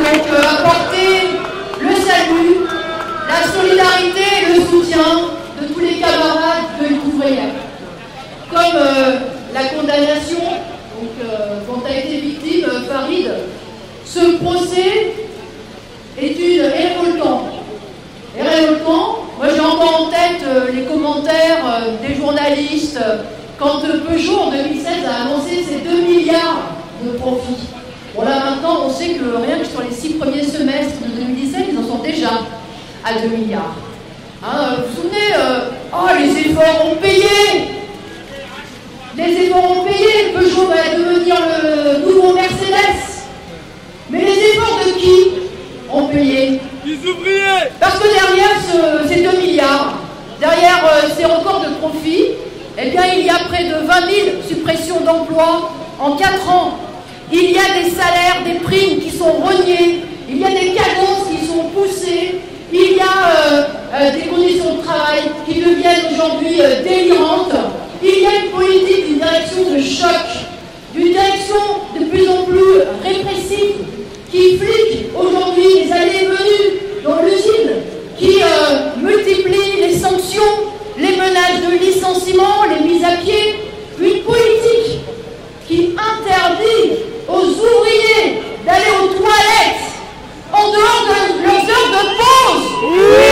donc apporter le salut, la solidarité et le soutien de tous les camarades de lutte ouvrière. Comme la condamnation dont a été victime Farid, ce procès est révoltant. Moi j'ai encore en tête les commentaires des journalistes quand Peugeot en 2016 a annoncé ses 2 milliards de profits. Bon là maintenant on sait que rien que sur les 6 premiers semestres de 2017 ils en sont déjà à 2 milliards. Hein, vous vous souvenez, les efforts ont payé. Les efforts ont payé, Peugeot va devenir le nouveau Mercedes. Mais les efforts de qui ont payé? Les ouvriers. Parce que derrière ces 2 milliards, derrière ces records de profit, eh bien il y a près de 20 000 suppressions d'emplois en 4 ans. Il y a des salaires, des primes qui sont rognés, il y a des cadences qui sont poussées, il y a des conditions de travail qui deviennent aujourd'hui délirantes. Il y a une politique, une direction de choc, une direction de plus en plus répressive qui flique aujourd'hui les allées et venues dans l'usine, qui multiplie les sanctions, les menaces de licenciement, les mises à pied, une politique qui interdit aux ouvriers d'aller aux toilettes en dehors de leurs heures de pause.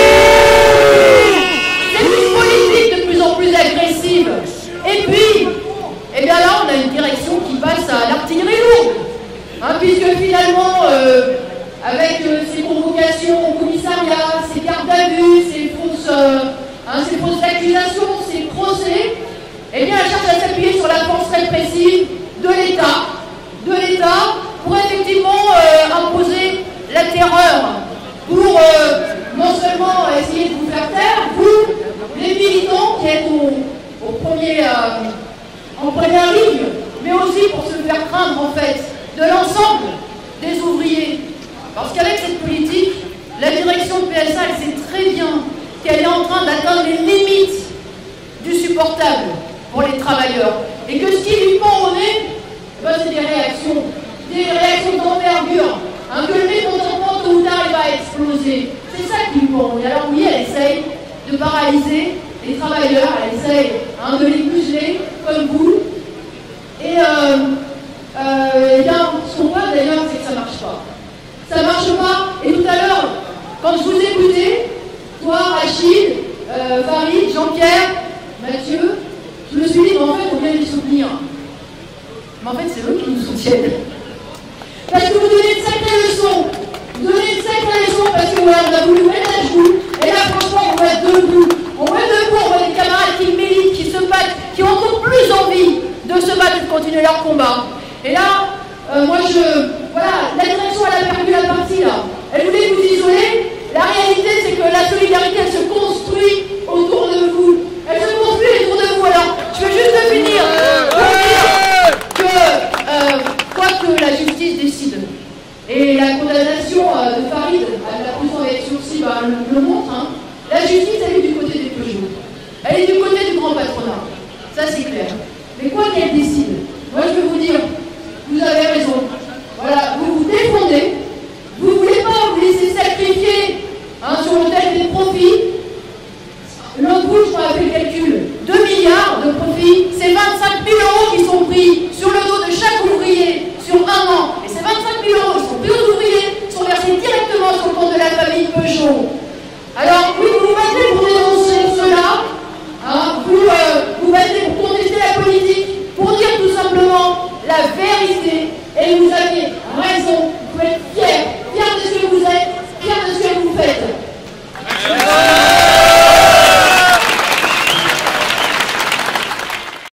C'est une politique de plus en plus agressive. Et puis, eh bien là, on a une direction qui passe à l'artillerie lourde. Hein, puisque finalement, avec ces convocations au commissariat, ces gardes à vue, ces fausses accusations, ces procès, eh bien, elle cherche à s'appuyer sur la force répressive de l'État, pour effectivement imposer la terreur, pour non seulement essayer de vous faire taire, vous, les militants qui êtes en première ligne, mais aussi pour se faire craindre en fait de l'ensemble des ouvriers. Parce qu'avec cette politique, la direction de PSA, elle sait très bien qu'elle est en train d'atteindre les limites du supportable pour les travailleurs. Et que ce qui lui pend au nez, c'est des réactions d'envergure. Que le mécontentement tôt ou tard il va exploser. C'est ça qui lui pend au nez. Alors oui, elle essaye de paralyser les travailleurs, elle essaye de les museler comme vous. Et bien, ce qu'on voit d'ailleurs, c'est que ça ne marche pas. Ça ne marche pas. Et tout à l'heure, quand je vous écoutais, toi, Rachid, Farid, Jean-Pierre, Mathieu, je me suis dit, mais en fait, on vient les soutenir. Mais en fait, c'est eux qui nous soutiennent. Parce que vous donnez de sacrées leçons. Vous donnez de sacrées leçons parce que voilà, on a voulu mettre à genoux. Et là, franchement, on va être debout. On va être debout, on voit des camarades qui militent, qui se battent, qui ont encore plus envie de se battre et de continuer leur combat. Et là, voilà, la direction, elle a perdu la partie là. Elle voulait vous isoler. La réalité, c'est que la solidarité, elle se construit autour de vous. Elle se construit autour de vous. Alors, je veux juste finir pour dire que, quoi que la justice décide, et la condamnation de Farid à la prison avec sursis le montre, la justice, elle est du côté des Peugeot. Elle est du côté du grand patronat. Ça, c'est clair. Mais quoi qu'elle décide, moi, je veux vous dire,